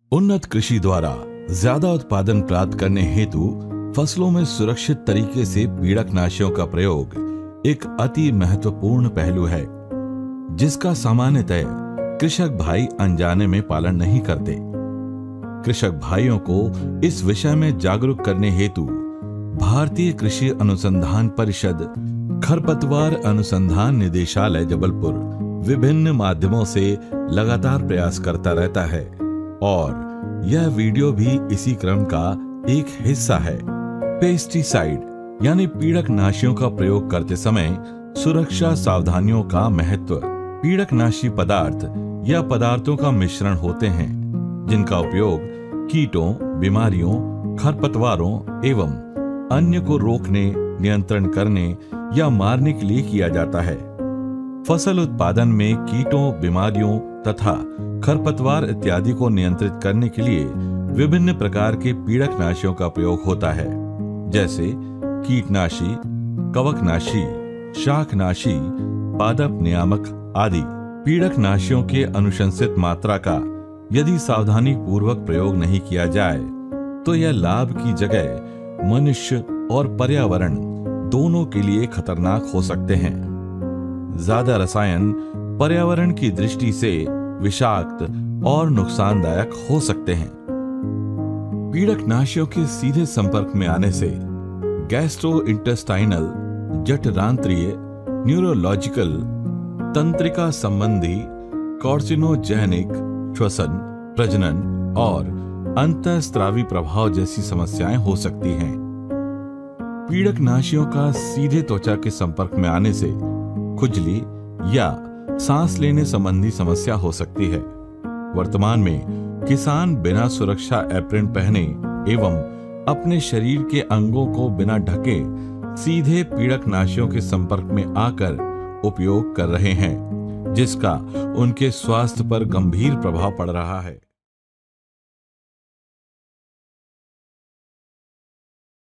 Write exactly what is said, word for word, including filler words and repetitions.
उन्नत कृषि द्वारा ज्यादा उत्पादन प्राप्त करने हेतु फसलों में सुरक्षित तरीके से पीड़कनाशियों का प्रयोग एक अति महत्वपूर्ण पहलू है, जिसका सामान्यतः कृषक भाई अनजाने में पालन नहीं करते। कृषक भाइयों को इस विषय में जागरूक करने हेतु भारतीय कृषि अनुसंधान परिषद, खरपतवार अनुसंधान निदेशालय जबलपुर विभिन्न माध्यमों से लगातार प्रयास करता रहता है और यह वीडियो भी इसी क्रम का एक हिस्सा है। पेस्टिसाइड यानी पीड़कनाशियों का प्रयोग करते समय सुरक्षा सावधानियों का महत्व। पीड़कनाशी पदार्थ या पदार्थों का मिश्रण होते हैं जिनका उपयोग कीटों, बीमारियों, खरपतवारों एवं अन्य को रोकने, नियंत्रण करने या मारने के लिए किया जाता है। फसल उत्पादन में कीटों, बीमारियों तथा खरपतवार इत्यादि को नियंत्रित करने के लिए विभिन्न प्रकार के पीड़कनाशियों का प्रयोग होता है, जैसे कीटनाशी, कवकनाशी, शाकनाशी, पादप नियामक आदि। पीड़कनाशियों के अनुशंसित मात्रा का यदि सावधानी पूर्वक प्रयोग नहीं किया जाए तो यह लाभ की जगह मनुष्य और पर्यावरण दोनों के लिए खतरनाक हो सकते हैं। ज्यादा रसायन पर्यावरण की दृष्टि से विषाक्त और नुकसानदायक हो सकते हैं। पीड़कनाशियों के सीधे संपर्क में आने से गैस्ट्रोइंटेस्टाइनल, जठरांत्रिय, न्यूरोलॉजिकल, तंत्रिका संबंधी, कार्सिनोजेनिक, श्वसन, प्रजनन और अंतःस्रावी प्रभाव जैसी समस्याएं हो सकती हैं। पीड़कनाशियों का सीधे त्वचा के संपर्क में आने से खुजली या सांस लेने संबंधी समस्या हो सकती है। वर्तमान में किसान बिना सुरक्षा एप्रिन पहने एवं अपने शरीर के अंगों को बिना ढके सीधे पीड़कनाशियों के संपर्क में आकर उपयोग कर रहे हैं, जिसका उनके स्वास्थ्य पर गंभीर प्रभाव पड़ रहा है।